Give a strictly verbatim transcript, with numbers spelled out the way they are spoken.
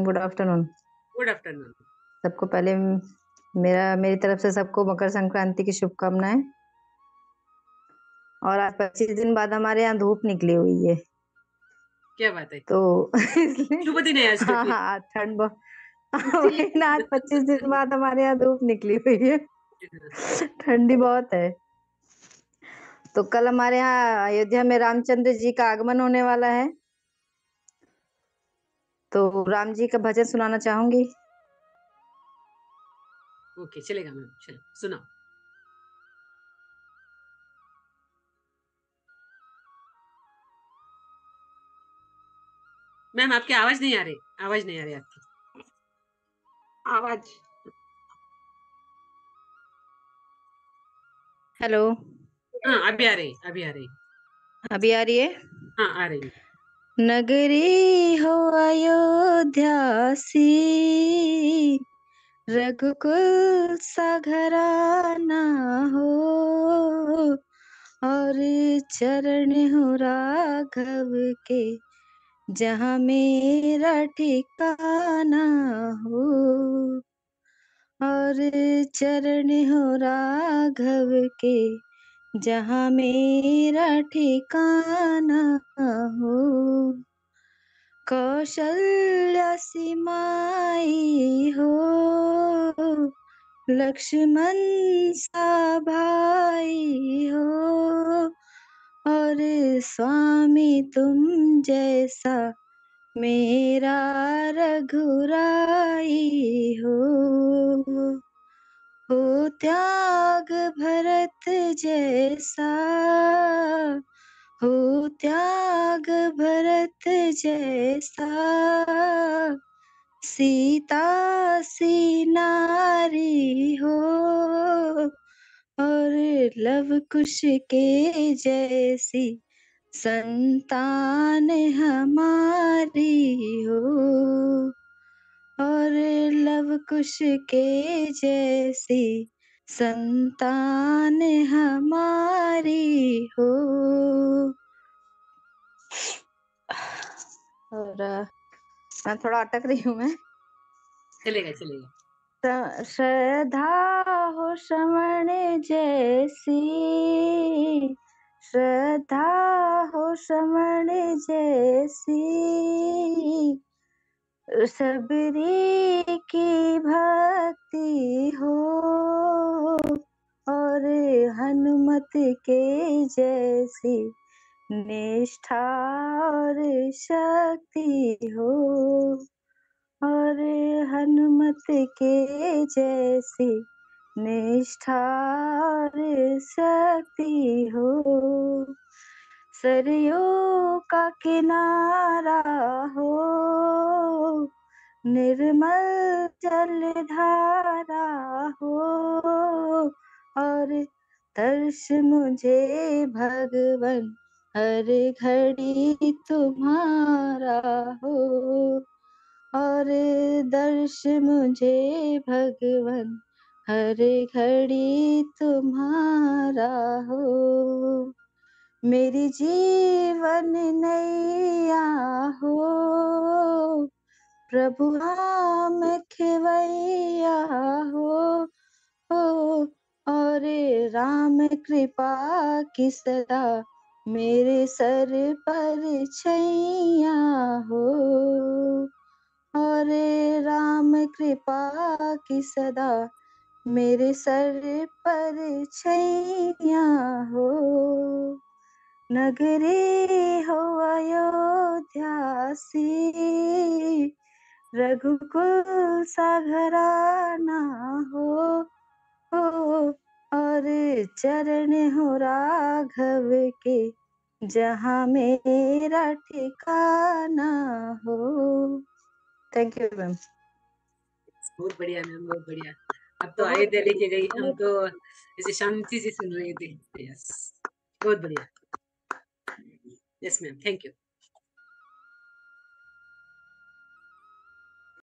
Good afternoon. Good afternoon. सबको पहले म मेरा मेरी तरफ से सबको मकर संक्रांति की शुभकामनाएँ। और आज पच्चीस दिन बाद हमारे यहाँ धूप निकली हुई है। क्या बात है! तो इसलिए शुभ दिन है आज तो हाँ, फिर। हाँ, आज ठंड ब इसीलिए वही ना आज पच्चीस दिन बाद हमारे यहाँ धूप निकली हुई है। ठंडी बहुत है। तो कल हमारे यहाँ अयोध्या में रामचंद्र जी का आगमन होने वाला है। तो राम जी का भजन सुनाना चाहूँगी। ओके, चलेगा मैम, चलो सुनाओ। मैम आपकी आवाज नहीं आ रही, आवाज नहीं आ रही आपकी। आवाज हेलो। हाँ, अभी आ रही, अभी आ रही। अभी आ रही है? हाँ, आ रही है। नगरी हो अयोध्या सी, रघुकुल सा घराना हो, और चरण हो राघव के, जहाँ मेरा ठिकाना हो, और चरण हो राघव के, जहाँ मेरा ठिकाना हो। कौशल्या सी माई हो, लक्ष्मण सा भाई हो, और स्वामी तुम जैसा मेरा रघुराई हो। हो त्याग भरत जैसा, हो त्याग भरत जैसा, सीता सी नारी हो, और लव कुश के जैसी संतान हमारी हो, और लव कुश के जैसी संतान हमारी हो। और मैं थोड़ा अटक रही हूँ मैं। चलेगा, चलेगा। स- श्रद्धा हो श्रवण जैसी, श्रद्धा हो श्रवण जैसी, सबरी की भक्ति हो, और हनुमत के जैसी निष्ठा और शक्ति हो, और हनुमत के जैसी निष्ठा और शक्ति हो। सरयू का किनारा हो, निर्मल जलधारा हो, और दर्श मुझे भगवन हर घड़ी तुम्हारा हो, और दर्श मुझे भगवन हर घड़ी तुम्हारा हो। मेरी जीवन नैया हो, प्रभु राम खेवैया हो, हो, और राम कृपा की सदा मेरे सर पर छैया हो, और राम कृपा की सदा मेरे सर पर छैया हो। नगरी हो अयोध्या सी, रघुकुल सा घराना हो, हो, और चरण हो राघव के, जहाँ मेरा ठिकाना हो। Thank you ma'am. बहुत बढ़िया मैम, बहुत बढ़िया। अब तो अयोध्या लेके गई, हम तो ऐसे शांति से सुन रहे थे। यस, बहुत बढ़िया। Yes ma'am, thank you.